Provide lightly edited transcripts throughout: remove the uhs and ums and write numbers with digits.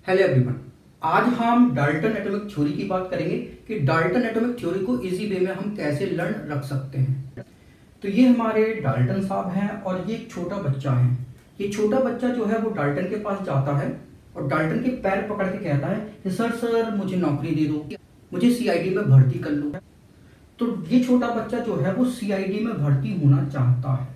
Hello everyone. आज हम Dalton atomic theory की बात करेंगे कि डाल्टन एटॉमिक थ्योरी को इजी वे में हम कैसे लर्न रख सकते हैं। तो ये हमारे डाल्टन साहब हैं और ये एक छोटा बच्चा है। ये छोटा बच्चा जो है वो डाल्टन के पास जाता है और डाल्टन के पैर पकड़ के कहता है कि सर मुझे नौकरी दे दो, मुझे सीआईडी में भर्ती कर लो। तो ये छोटा बच्चा जो है वो सीआईडी में भर्ती होना चाहता है।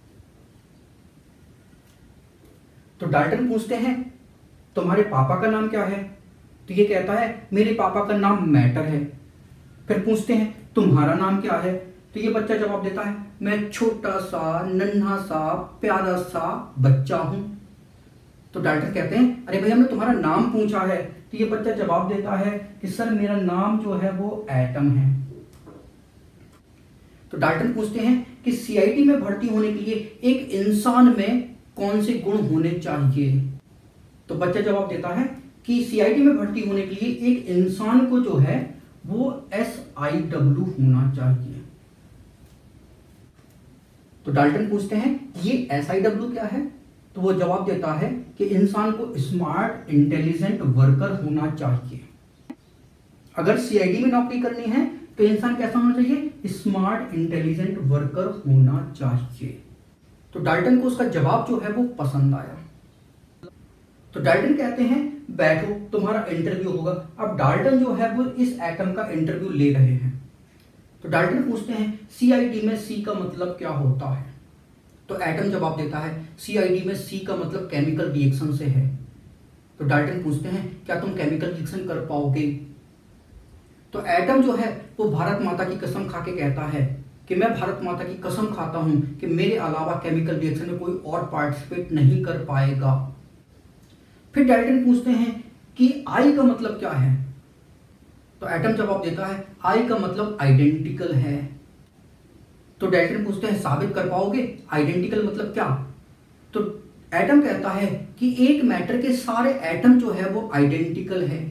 तो डाल्टन पूछते हैं तुम्हारे पापा का नाम क्या है? तो ये कहता है मेरे पापा का नाम मैटर है। फिर पूछते हैं तुम्हारा नाम क्या है? तो ये बच्चा जवाब देता है मैं छोटा सा नन्हा सा प्यारा सा बच्चा हूं। तो डाल्टन कहते हैं अरे भैया हमने तुम्हारा नाम पूछा है। तो ये बच्चा जवाब देता है कि सर मेरा नाम जो है वो एटम है। तो डाल्टन पूछते हैं कि सीआईडी में भर्ती होने के लिए एक इंसान में कौन से गुण होने चाहिए? तो बच्चा जवाब देता है कि सीआईडी में भर्ती होने के लिए एक इंसान को जो है वो SIW होना चाहिए। तो डाल्टन पूछते हैं ये SIW क्या है? तो वो जवाब देता है कि इंसान को स्मार्ट इंटेलिजेंट वर्कर होना चाहिए। अगर सीआईडी में नौकरी करनी है तो इंसान कैसा होना चाहिए? स्मार्ट इंटेलिजेंट वर्कर होना चाहिए। तो डाल्टन को उसका जवाब जो है वो पसंद आया। तो डाल्टन कहते हैं बैठो तुम्हारा इंटरव्यू होगा। अब डाल्टन जो है वो इस एटम का इंटरव्यू ले रहे हैं। तो डाल्टन पूछते हैं सीआईडी में सी का मतलब क्या होता है? तो एटम जवाब देता है सीआईडी में सी का मतलब केमिकल रिएक्शन से है। तो डाल्टन पूछते हैं क्या तुम केमिकल रिएक्शन कर पाओगे? तो एटम जो है वो भारत माता की कसम खा के कहता है कि मैं भारत माता की कसम खाता हूं कि मेरे अलावा केमिकल रिएक्शन में कोई और पार्टिसिपेट नहीं कर पाएगा। फिर डाल्टन पूछते हैं कि आई का मतलब क्या है? तो एटम जवाब देता है आई का मतलब आइडेंटिकल है। तो डाल्टन पूछते हैं साबित कर पाओगे आइडेंटिकल मतलब क्या? तो एटम कहता है कि एक मैटर के सारे एटम जो है वो आइडेंटिकल है।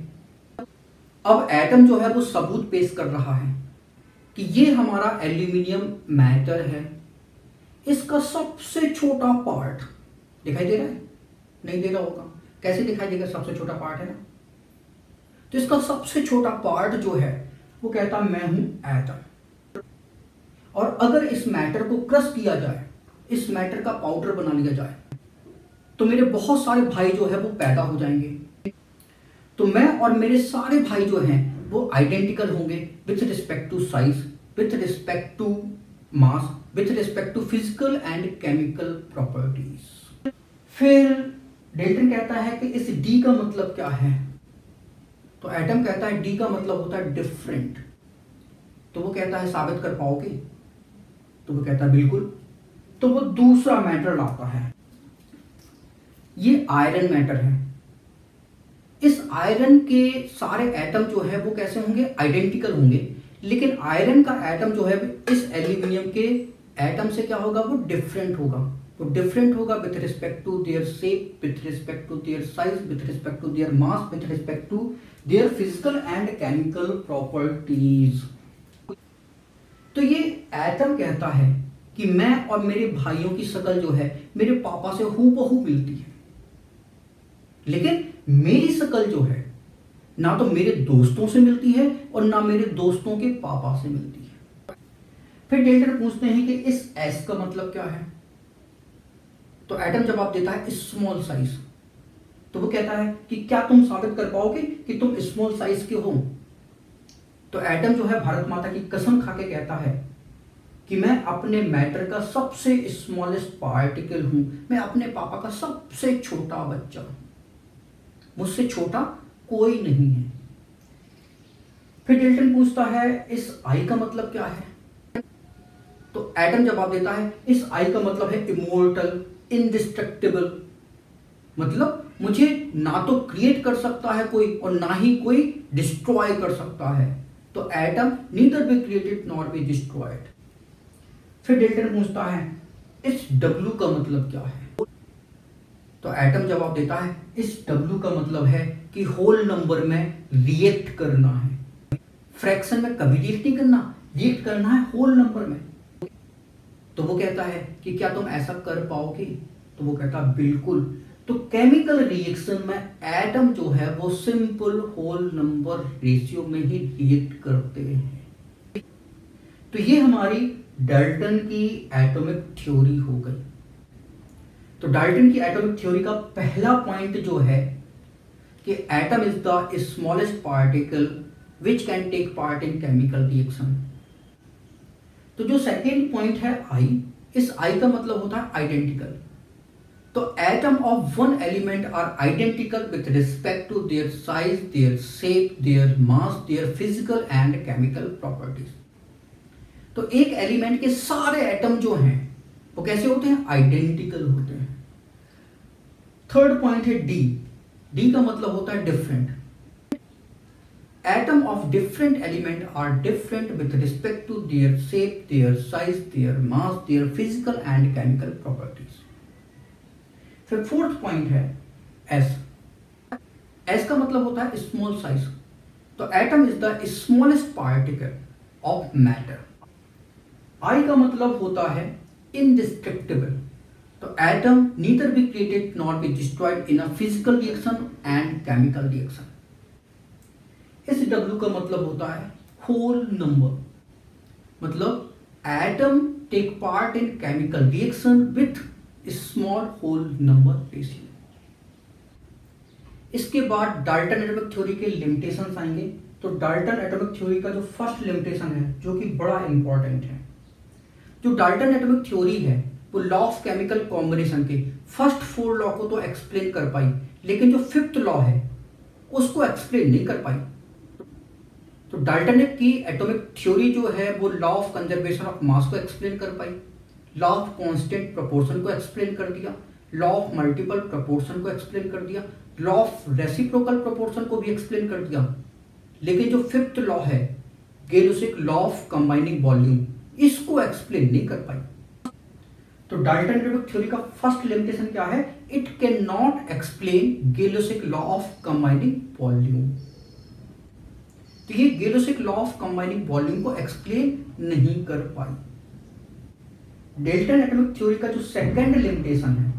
अब एटम जो है वो सबूत पेश कर रहा है कि ये हमारा एल्यूमिनियम मैटर है। इसका सबसे छोटा पार्ट दिखाई दे रहा है? नहीं दे रहा होगा। कैसे दिखाई देगा? सबसे छोटा पार्ट है ना। तो इसका सबसे छोटा पार्ट जो है वो कहता मैं हूं एटम। और अगर इस मैटर को क्रश किया जाए, इस मैटर का पाउडर बना लिया जाए, तो मेरे बहुत सारे भाई जो है वो पैदा हो जाएंगे। तो मैं और मेरे सारे भाई जो हैं वो आइडेंटिकल होंगे with respect to size, with respect to mass, with respect to physical and chemical properties. फिर डाल्टन कहता है कि इस डी का मतलब क्या है? तो एटम कहता है डी का मतलब होता है डिफरेंट। तो वो कहता है साबित कर पाओगे? तो वो कहता है बिल्कुल। तो वो दूसरा मैटर लाता है। ये आयरन मैटर है। इस आयरन के सारे एटम जो है वो कैसे होंगे? आइडेंटिकल होंगे। लेकिन आयरन का एटम जो है इस एल्यूमिनियम के एटम से क्या होगा? वो डिफरेंट होगा। तो डिफरेंट होगा with respect to their shape, with respect to their size, with respect to their mass, with respect to their physical and chemical properties. तो ये एटम कहता है कि मैं और मेरे भाइयों की शक्ल जो है मेरे पापा से हूबहू मिलती है, लेकिन मेरी शक्ल जो है ना तो मेरे दोस्तों से मिलती है और ना मेरे दोस्तों के पापा से मिलती है। फिर डाल्टन पूछते हैं कि इस एस का मतलब क्या है? तो एटम जवाब देता है स्मॉल साइज। तो वो कहता है कि क्या तुम साबित कर पाओगे कि तुम स्मॉल साइज के हो? तो एटम जो है भारत माता की कसम खा के कहता है कि मैं अपने मैटर का सबसे स्मॉलेस्ट पार्टिकल हूं, मैं अपने पापा का सबसे छोटा बच्चा हूं, मुझसे छोटा कोई नहीं है। फिर डाल्टन पूछता है इस आई का मतलब क्या है? तो एटम जवाब देता है इस आई का मतलब है इमोर्टल, इंडिस्ट्रक्टिबल। मतलब मुझे ना तो क्रिएट कर सकता है कोई और ना ही कोई डिस्ट्रॉय कर सकता है। तो atom neither be created nor be destroyed. फिर डाल्टन पूछता है इस डब्ल्यू का मतलब क्या है? तो एटम जवाब देता है इस डब्ल्यू का मतलब है कि होल नंबर में रिएक्ट करना है। फ्रैक्शन में कभी रिएक्ट नहीं करना, रिएक्ट करना है होल नंबर में। तो वो कहता है कि क्या तुम ऐसा कर पाओगे? तो वो कहता बिल्कुल। तो केमिकल रिएक्शन में एटम जो है वो सिंपल होल नंबर रेशियो में ही रिएक्ट करते हैं। तो ये हमारी डाल्टन की एटॉमिक थ्योरी हो गई। तो डाल्टन की एटॉमिक थ्योरी का पहला पॉइंट जो है कि atom is the smallest particle which can take part in chemical reaction. तो जो सेकेंड पॉइंट है आई, इस आई का मतलब होता है आइडेंटिकल। तो atom of one element are identical with respect to their size, their shape, their mass, their physical and chemical properties. तो एक एलिमेंट के सारे एटम जो हैं वो कैसे होते हैं? आइडेंटिकल होते हैं। थर्ड पॉइंट है डी। डी का मतलब होता है different. Atom of different element are different with respect to their shape, their size, their mass, their physical and chemical properties. फिर फोर्थ पॉइंट है एस। एस का मतलब होता है स्मॉल साइज। तो atom is the smallest particle of matter. I का मतलब होता है इंडिस्ट्रक्टिबल। तो atom neither be created not be destroyed in a physical reaction and chemical reaction. इस डब्ल्यू का मतलब होता है होल नंबर। मतलब atom take part in chemical reaction with small whole number ratio. इसके बाद डाल्टन एटॉमिक थ्योरी के limitations आएंगे। तो डाल्टन एटॉमिक थ्योरी का जो फर्स्ट लिमिटेशन है, जो कि बड़ा इंपॉर्टेंट है, जो डाल्टन एटॉमिक थ्योरी है वो लॉ ऑफ केमिकल कॉम्बिनेशन के फर्स्ट 4 लॉ को तो एक्सप्लेन कर पाई, लेकिन जो 5th लॉ है उसको एक्सप्लेन नहीं कर पाई। तो डाल्टन की एटॉमिक थ्योरी जो है वो law of conservation of mass को एक्सप्लेन कर पाई, लॉ ऑफ कांस्टेंट प्रोपोर्शन को एक्सप्लेन कर दिया, लॉ ऑफ मल्टीपल प्रोपोर्शन को एक्सप्लेन कर दिया, लॉ ऑफ रेसिप्रोकल प्रोपोर्शन को भी एक्सप्लेन कर दिया। लेकिन जो 5th लॉ है, Gay Lussac's law of combining volume, इसको एक्सप्लेन नहीं कर पाई। तो डाल्टन एटॉमिक थ्योरी का फर्स्ट लिमिटेशन क्या है? It can not explain Gay Lussac's law of combining volume. तो ये Gay Lussac's law of combining volume को एक्सप्लेन नहीं कर पाई। डाल्टन एटॉमिक थ्योरी का जो सेकंड लिमिटेशन है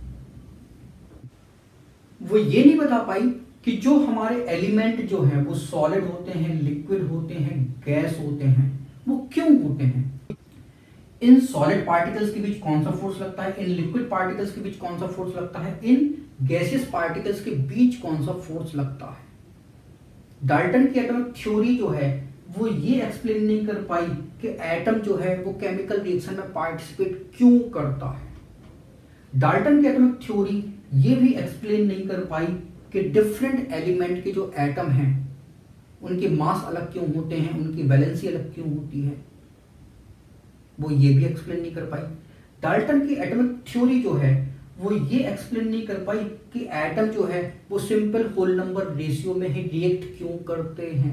वो ये नहीं बता पाई कि जो हमारे एलिमेंट जो है वो सॉलिड होते हैं, लिक्विड होते हैं, गैस होते हैं, वो क्यों होते हैं। इन सॉलिड पार्टिकल्स के बीच कौन सा फोर्स लगता है, इन लिक्विड पार्टिकल्स के बीच कौन सा फोर्स लगता है, इन गैसियस पार्टिकल्स के बीच कौन सा फोर्स लगता है। डाल्टन की एटॉमिक थ्योरी जो है वो ये एक्सप्लेन नहीं कर पाई कि एटम जो है वो केमिकल रिएक्शन में पार्टिसिपेट क्यों करता है। डाल्टन की एटॉमिक थ्योरी ये भी एक्सप्लेन नहीं कर पाई कि डिफरेंट एलिमेंट के जो एटम हैं उनके मास अलग क्यों होते हैं, उनकी वैलेंसी अलग क्यों होती है, वो ये भी एक्सप्लेन नहीं कर पाई। डाल्टन की एटॉमिक थ्योरी जो है वो ये एक्सप्लेन नहीं कर पाई कि एटम जो है वो सिंपल होल नंबर रेशियो में ही रिएक्ट क्यों करते हैं।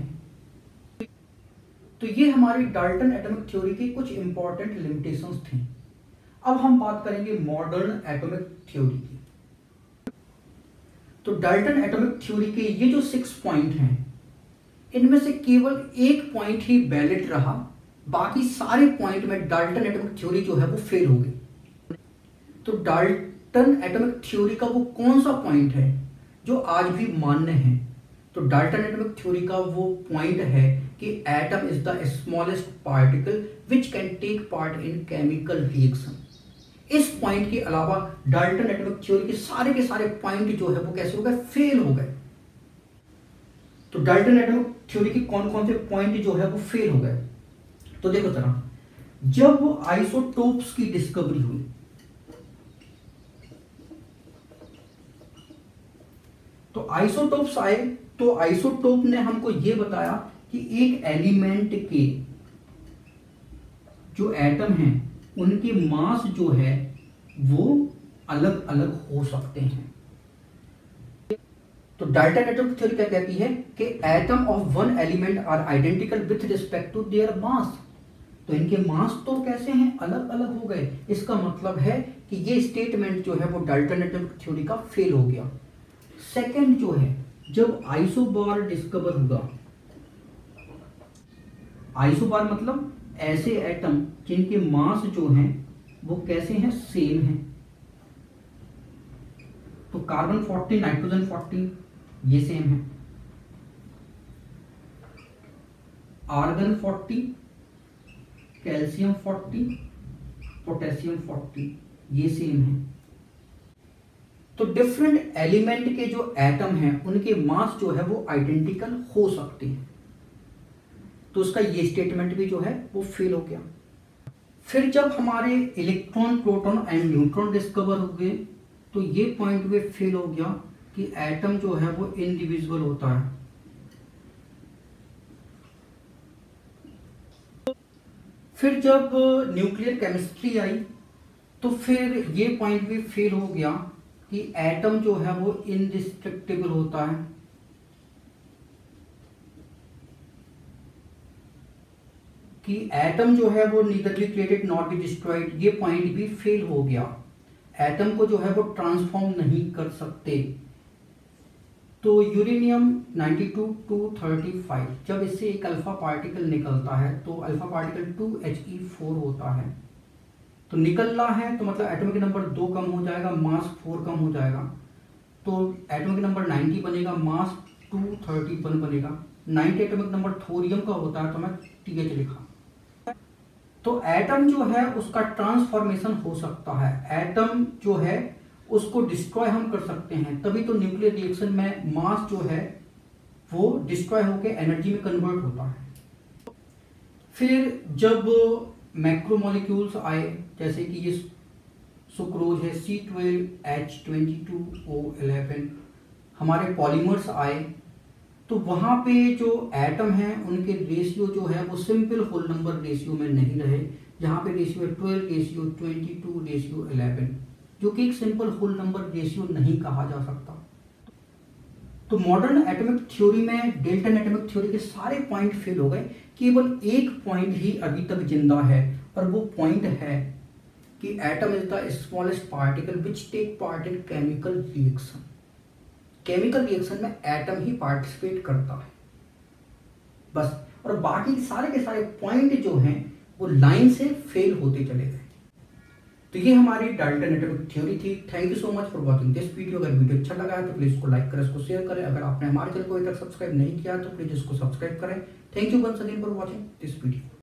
तो ये हमारी डाल्टन एटॉमिक थ्योरी की कुछ इंपॉर्टेंट लिमिटेशंस थी। अब हम बात करेंगे मॉडर्न एटॉमिक थ्योरी की। तो डाल्टन एटॉमिक थ्योरी के ये जो 6 पॉइंट हैं, इनमें से केवल एक पॉइंट ही वैलिड रहा, बाकी सारे पॉइंट में डाल्टन एटॉमिक थ्योरी जो है वो फेल हो गई। तो डाल्टन एटॉमिक थ्योरी का वो कौन सा पॉइंट है जो आज भी मान्य है? तो डाल्टन एटॉमिक थ्योरी का वो पॉइंट है कि atom is the smallest particle which can take part in chemical reaction. इस पॉइंट के अलावा डाल्टन एटॉमिक थ्योरी के सारे पॉइंट जो है वो कैसे हो गए? फेल हो गए। तो डाल्टन एटॉमिक थ्योरी के कौन कौन से पॉइंट जो है वो फेल हो गए? तो देखो जरा, जब आइसोटोप्स की डिस्कवरी हुई, तो आइसोटोप्स आए, तो आइसोटोप ने हमको ये बताया कि एक एलिमेंट के जो एटम हैं उनके मास जो है वो अलग अलग हो सकते हैं। तो डाल्टन एटॉमिक थ्योरी क्या कहती है कि atom of one element are identical with respect to their mass. तो इनके मास तो कैसे हैं? अलग अलग हो गए। इसका मतलब है कि ये स्टेटमेंट जो है वो डाल्टन एटॉमिक थ्योरी का फेल हो गया। सेकंड जो है, जब आइसोबार डिस्कवर हुआ, आइसोबार मतलब ऐसे एटम जिनके मास जो हैं वो कैसे हैं? सेम हैं। तो कार्बन 40, नाइट्रोजन 40, ये सेम है। आर्गन 40, कैल्शियम 40, पोटेशियम 40, ये सेम है। तो डिफरेंट एलिमेंट के जो एटम हैं उनके मास जो है वो आइडेंटिकल हो सकते हैं। तो उसका ये स्टेटमेंट भी जो है वो फेल हो गया। फिर जब हमारे electron, proton and neutron discover हो गए तो ये पॉइंट भी फेल हो गया कि एटम जो है वो इनडिविजिबल होता है। फिर जब न्यूक्लियर केमिस्ट्री आई तो फिर ये पॉइंट भी फेल हो गया कि एटम जो है वो इनडिस्ट्रक्टिबल होता है। कि एटम जो है वो neither be created not be destroyed, ये पॉइंट भी फेल हो गया। एटम को जो है वो ट्रांसफॉर्म नहीं कर सकते। तो यूरेनियम 92-235 जब इससे एक अल्फा पार्टिकल निकलता है तो अल्फा पार्टिकल 2He4 होता है। तो निकल रहा है तो मतलब एटॉमिक नंबर 2 कम हो जाएगा, मास 4 कम हो जाएगा। तो एटॉमिक नंबर 90 बनेगा, मास 231 बनेगा। 90 एटॉमिक नंबर थोरियम का होता है तो मैं TH लिखा। तो एटम जो है उसका ट्रांसफॉर्मेशन हो सकता है। एटम जो है उसको डिस्ट्रॉय हम कर सकते हैं, तभी तो न्यूक्लियर रिएक्शन में मास जो है वो डिस्ट्रॉय होकर एनर्जी में कन्वर्ट होता है। फिर जब मैक्रोमोलिक्यूल्स आए, जैसे कि ये सुक्रोज है C12H22O11, हमारे पॉलीमर्स आए, तो वहां पे जो एटम है उनके रेशियो जो है वो सिंपल होल नंबर रेशियो में नहीं रहे। जहां पे रेशियो 12:22:11, जो कि एक सिंपल होल नंबर रेशियो नहीं कहा जा सकता। तो मॉडर्न एटॉमिक थ्योरी में डेल्टन एटॉमिक थ्योरी के सारे पॉइंट फेल हो गए। केवल एक पॉइंट ही अभी तक जिंदा है, और वो पॉइंट है कि atom is the smallest particle which take part in chemical reaction. Chemical reaction में एटम ही पार्टिसिपेट करता है बस, और बाकी सारे के सारे पॉइंट जो हैं वो लाइन से फेल होते चले गए। तो ये हमारी डाल्टन एटॉमिक थ्योरी थी। Thank you so much for watching this video. अगर वीडियो अच्छा लगा है तो प्लीज इसको लाइक करें, इसको शेयर करें। अगर आपने हमारे चैनल को अभी तक सब्सक्राइब नहीं किया तो प्लीज इसको सब्सक्राइब करें। Thank you once again for watching this video.